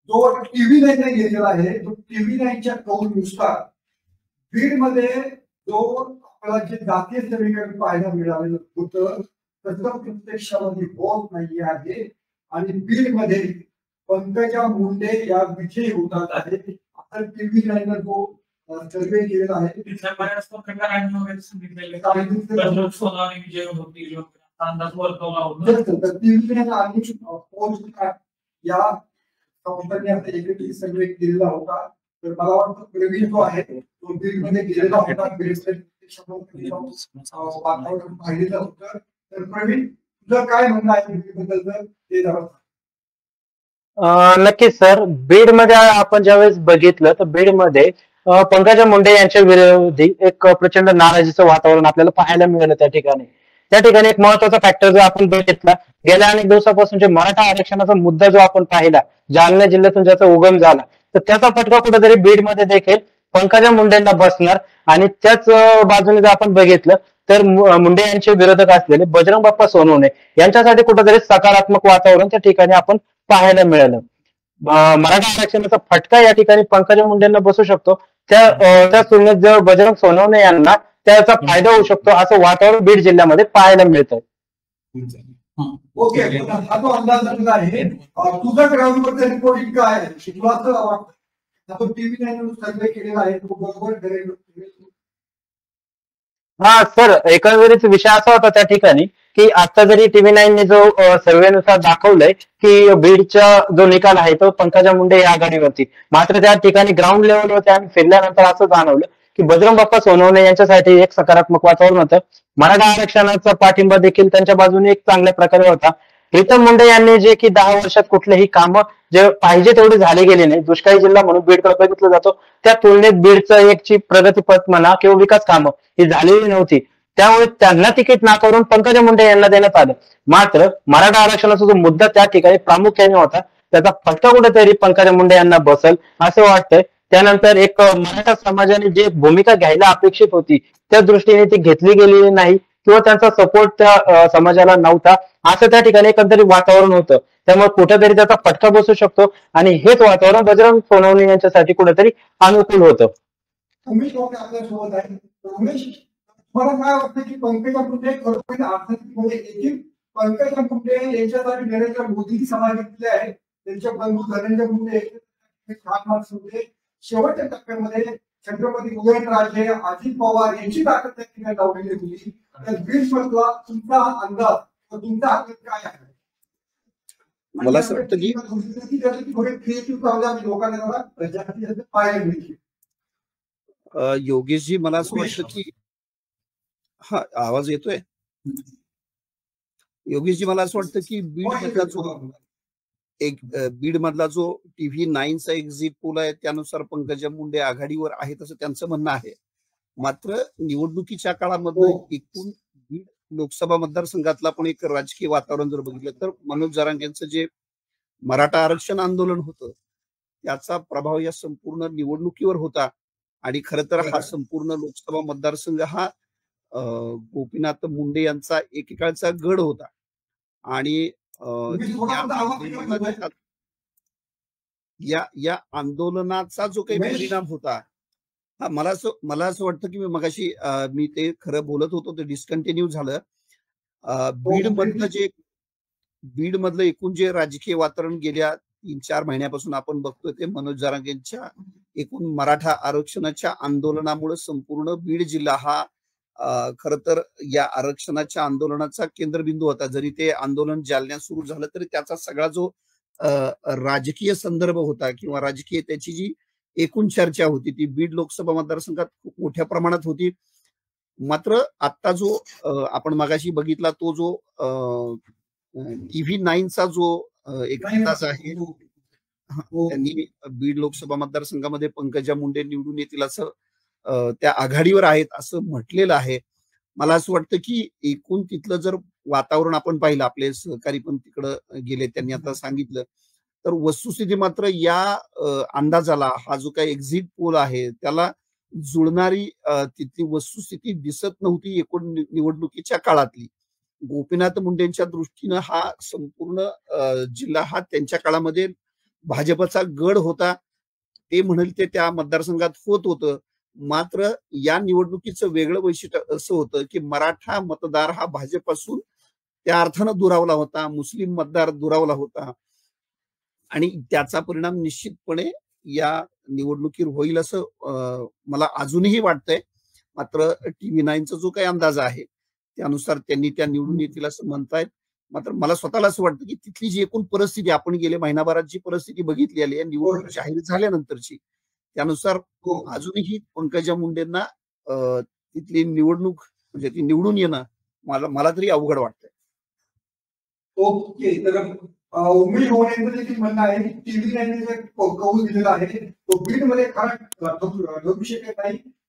जो टीव्ही नाईनने गेलेला आहे, तो टीव्ही नाईनच्या कौलनुसार बीडमध्ये जो आपल्याला जे जातीय समीकरण पाहायला मिळालेलं होतं तसं प्रत्यक्षामध्ये होत नाही आहे आणि बीडमध्ये पंकजा मुंडे या विजयी होतात आहेत. आता टीव्ही नाईनने जो सर्वे केलेला आहे तिथल्या बऱ्याच पत्रकारांनी वगैरे सांगितलेले विजय होतील अंदाज वर्तवला होता. टीव्ही नाईन आणि पोस्ट या कंपनी आता एकत्रित सर्वे केलेला होता. तर मला वाटतं प्रवीण जो आहे तो बीडमध्ये गेलेला होता. वातावरण पाहिलेलं होतं. तर प्रवीण तुझं काय म्हणणं आहे बीडबद्दल ते जरा. नक्कीच सर, बीड मध्ये आपण ज्यावेळेस बघितलं तर बीड मध्ये पंकजा मुंडे यांच्या विरोधी एक प्रचंड नाराजीचं वातावरण आपल्याला पाहायला मिळालं. त्या ठिकाणी एक महत्वाचा फॅक्टर जो आपण बघितला, गेल्या अनेक दिवसापासून जे मराठा आरक्षणाचा मुद्दा जो आपण पाहिला, जालना जिल्ह्यातून ज्याचा उगम झाला, तर त्याचा फटका कुठेतरी बीड मध्ये देखील पंकजा मुंडेंना बसणार. आणि त्याच बाजूने जर आपण बघितलं तर मुंडे यांचे विरोधक असलेले बजरंग बाप्पा सोनवणे यांच्यासाठी कुठेतरी सकारात्मक वातावरण त्या ठिकाणी आपण पाहायला मिळालं. मराठा आरक्षणाचा फटका या ठिकाणी पंकजा मुंडेंना बसू शकतो. त्या तुलनेत जर बजरंग सोनवणे यांना त्याचा फायदा होऊ शकतो असं वातावरण बीड जिल्ह्यामध्ये पाहायला मिळतं. ओके, हा तो अंदाज आहे. तुझा ग्राउंडवरचा रिपोर्टिंग काय आहे? आपण टीव्ही नाईन सर्वे केलेला आहे तो बरोबर करेल. हा सर, एकंदरीत विषय असा होता त्या ठिकाणी की आता जरी टीव्ही नाईनने जो सर्वेनुसार दाखवलंय की बीडचा जो निकाल आहे तो पंकजा मुंडे या आघाडीवरती, मात्र त्या ठिकाणी ग्राउंड लेवलवरती आम्ही फिरल्यानंतर असं जाणवलं की बजरंग बाप्पा सोनवणे यांच्यासाठी एक सकारात्मक वातावरण होतं. मराठा आरक्षणाचा पाठिंबा देखील त्यांच्या बाजूने एक चांगल्या प्रकारे होता. प्रीतम मुंडे यांनी जे की 10 वर्षात कुठलेही कामं जे पाहिजे तेवढे झाले गेले नाही, दुष्काळी जिल्हा म्हणून बीडकडे बघितलं जातो, त्या तुलनेत बीडचं एकची प्रगतीपथ म्हणा किंवा विकास कामं ही झालेली नव्हती. त्यामुळे त्यांना तिकीट नाकारून पंकजा मुंडे यांना देण्यात आलं. मात्र मराठा आरक्षणाचा जो मुद्दा त्या ठिकाणी प्रामुख्याने होता त्याचा फटका कुठेतरी पंकजा मुंडे यांना बसल असं वाटतंय. त्यानंतर एक मराठा समाजाने जे भूमिका घ्यायला अपेक्षित होती त्या दृष्टीने ती घेतली गेलेली नाही किंवा त्यांचा सपोर्ट त्या समाजाला नव्हता असं त्या ठिकाणी एकंदरीत वातावरण होतं. त्यामुळे कुठेतरी त्याचा फटका बसू शकतो आणि हेच वातावरण बजरंग सोनवणे यांच्यासाठी कुठेतरी अनुकूल होतं. आपल्यासोबत आहे रमेश, मला काय वाटतं की पंकजा मुंडे आर्थिकमध्ये येथील पंकजा मुंडे यांच्यासाठी नरेंद्र मोदी समाज आहे. त्यांच्या बंधू धनंजय मुंडे शेवटच्या टप्प्यामध्ये छत्रपती उदयनराजे अजित पवार यांची ताकद त्या ठिकाणी लावलेली होती. तर बीड मधला तुमचा अंदाज तुमचा अंदाज काय आहे? मला असं वाटतं की थोडे क्रिएटिव्ह लोकांना पाहायला मिळते. योगेशजी, मला असं वाटतं की हा आवाज येतोय योगेशजी, मला असं वाटतं की बीड मधला जो टीव्ही नाईनचा एक्झिट पोल आहे त्यानुसार पंकजा मुंडे आघाडीवर आहेत असं त्यांचं म्हणणं आहे. मात्र निवडणुकीच्या काळामध्ये एकूण बीड लोकसभा मतदारसंघातला पण एक राजकीय वातावरण जर बघितलं तर मनोज जरांगेंचं जे मराठा आरक्षण आंदोलन होतं त्याचा प्रभाव या संपूर्ण निवडणुकीवर होता. आणि खरं तर हा संपूर्ण लोकसभा मतदारसंघ हा गोपीनाथ मुंडे यांचा एकेकाळचा गड होता. आणि या आंदोलनाचा जो काही परिणाम होता, हा मला असं वाटतं की मगाशी मी ते खरं बोलत होतो ते डिस्कंटिन्यू झालं. बीड मधलं एकूण जे राजकीय वातावरण गेल्या 3-4 महिन्यापासून आपण बघतोय ते मनोज जरांगेंच्या एकूण मराठा आरक्षणाच्या आंदोलनामुळे संपूर्ण बीड जिल्हा हा खरं तर या आरक्षणाच्या आंदोलनाचा केंद्रबिंदू होता. जरी ते आंदोलन जालन्यात सुरू झालं तरी त्याचा सगळा जो राजकीय संदर्भ होता किंवा राजकीय त्याची जी एकूण चर्चा होती ती बीड लोकसभा मतदारसंघात खूप मोठ्या प्रमाणात होती. मात्र आता जो आपण मगाशी बघितला तो जो टीव्ही नाईनचा जो एक अंदाज आहे त्यांनी बीड लोकसभा मतदारसंघामध्ये पंकजा मुंडे निवडून येतील असं त्या आघाडीवर आहेत असं म्हटलेलं आहे. मला असं वाटतं की एकूण तिथलं जर वातावरण आपण पाहिलं, आपले सहकारी पण तिकडं गेले, त्यांनी आता सांगितलं, तर वस्तुस्थिती मात्र या अंदाजाला हा जो काही एक्झिट पोल आहे त्याला जुळणारी तिथली वस्तुस्थिती दिसत नव्हती एकूण निवडणुकीच्या काळातली. गोपीनाथ मुंडेंच्या दृष्टीनं हा संपूर्ण जिल्हा हा त्यांच्या काळामध्ये भाजपचा गड होता, ते म्हणेल ते त्या मतदारसंघात होत होतं. मात्र या निवडणुकीचं वेगळं वैशिष्ट्य असं होतं की मराठा मतदार हा भाजपासून त्या अर्थानं दुरावला होता, मुस्लिम मतदार दुरावला होता आणि त्याचा परिणाम निश्चितपणे या निवडणुकीवर होईल असं मला अजूनही वाटतंय. मात्र टीव्ही 9चा जो काही अंदाज आहे त्यानुसार त्यांनी त्या निवडून येतील असं म्हणतायत. मात्र मला स्वतःला असं वाटतं की तिथली जी एकूण परिस्थिती आपण गेले महिनाभरात जी परिस्थिती बघितली आहे निवडणूक जाहीर झाल्यानंतरची, त्यानुसार हो. अजूनही पंकजा मुंडेंना तिथली निवडणूक म्हणजे ती निवडून येणं मला तरी अवघड वाटतंय. ओके, तर उमेश होण्याचं देखील म्हणणं आहे की टीव्ही 9ने जे कौल दिलेला आहे तो बीडमध्ये खरा ठरू शकत नाही.